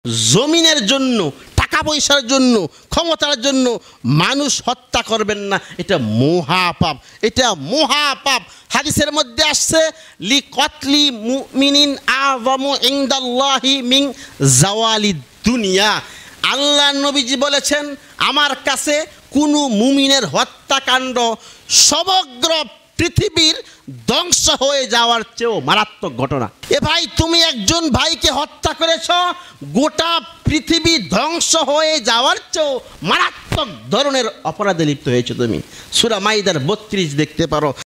জমিনের জন্য, টাকা পয়সার জন্য, ক্ষমতার জন্য মানুষ হত্যা করবেন না, এটা মহাপাপ, এটা মহাপাপ। হাদিসের মধ্যে আসছে লিকতলি মুমিনিন আযামু ইনদাল্লাহি মিন জাওয়ালিদ দুনিয়া। আল্লাহ নবীজি বলেছেন, আমার কাছে কোনো মুমিনের হত্যাকাণ্ড সমগ্র পৃথিবীর ধ্বংস হয়ে যাওয়ার চেয়েও মারাত্মক ঘটনা। এ ভাই, তুমি একজন ভাইকে হত্যা করেছ, গোটা পৃথিবী ধ্বংস হয়ে যাওয়ার চেয়েও মারাত্মক ধরনের অপরাধে লিপ্ত হয়েছে তুমি। সূরা মাইদার 32 দেখতে পারো।